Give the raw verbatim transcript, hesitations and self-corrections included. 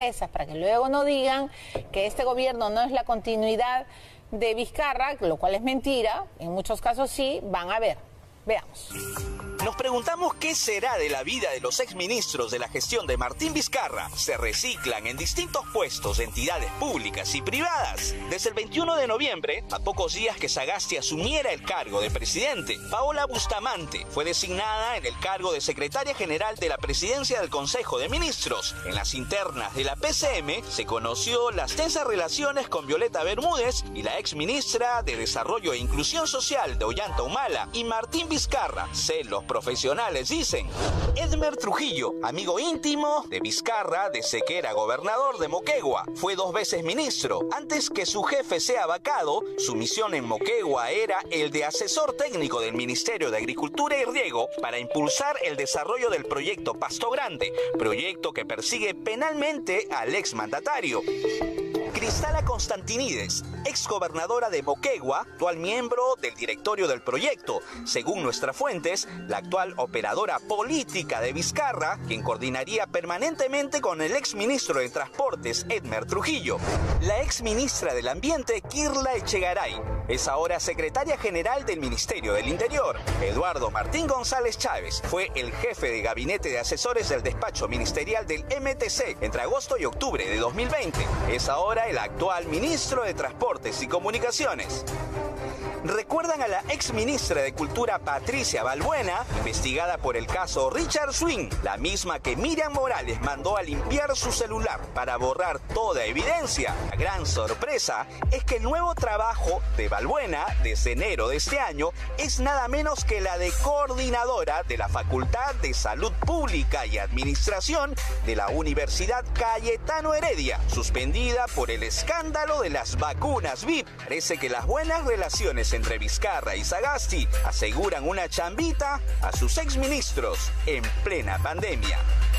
esas, para que luego no digan que este gobierno no es la continuidad de Vizcarra, lo cual es mentira, en muchos casos sí, van a ver. Veamos. Nos preguntamos qué será de la vida de los exministros de la gestión de Martín Vizcarra. Se reciclan en distintos puestos de entidades públicas y privadas. Desde el veintiuno de noviembre, a pocos días que Sagasti asumiera el cargo de presidente, Paola Bustamante fue designada en el cargo de secretaria general de la presidencia del Consejo de Ministros. En las internas de la P C M se conoció las tensas relaciones con Violeta Bermúdez y la exministra de Desarrollo e Inclusión Social de Ollanta Humala y Martín Vizcarra. Celos profesionales, dicen. Edmer Trujillo, amigo íntimo de Vizcarra desde que era gobernador de Moquegua, fue dos veces ministro. Antes que su jefe sea vacado, su misión en Moquegua era el de asesor técnico del Ministerio de Agricultura y Riego para impulsar el desarrollo del proyecto Pasto Grande, proyecto que persigue penalmente al exmandatario. Cristala Constantinides, exgobernadora de Moquegua, actual miembro del directorio del proyecto. Según nuestras fuentes, la actual operadora política de Vizcarra, quien coordinaría permanentemente con el exministro de Transportes, Edmer Trujillo. La exministra del Ambiente, Kirla Echegaray, es ahora secretaria general del Ministerio del Interior. Eduardo Martín González Chávez fue el jefe de gabinete de asesores del despacho ministerial del M T C entre agosto y octubre de dos mil veinte. Es ahora el actual ministro de Transportes y Comunicaciones. ¿Recuerdan a la exministra de Cultura Patricia Balbuena, investigada por el caso Richard Swing, la misma que Miriam Morales mandó a limpiar su celular para borrar toda evidencia? La gran sorpresa es que el nuevo trabajo de Balbuena desde enero de este año es nada menos que la de coordinadora de la Facultad de Salud Pública y Administración de la Universidad Cayetano Heredia, suspendida por el escándalo de las vacunas V I P. Parece que las buenas relaciones entre Vizcarra y Sagasti aseguran una chambita a sus exministros en plena pandemia.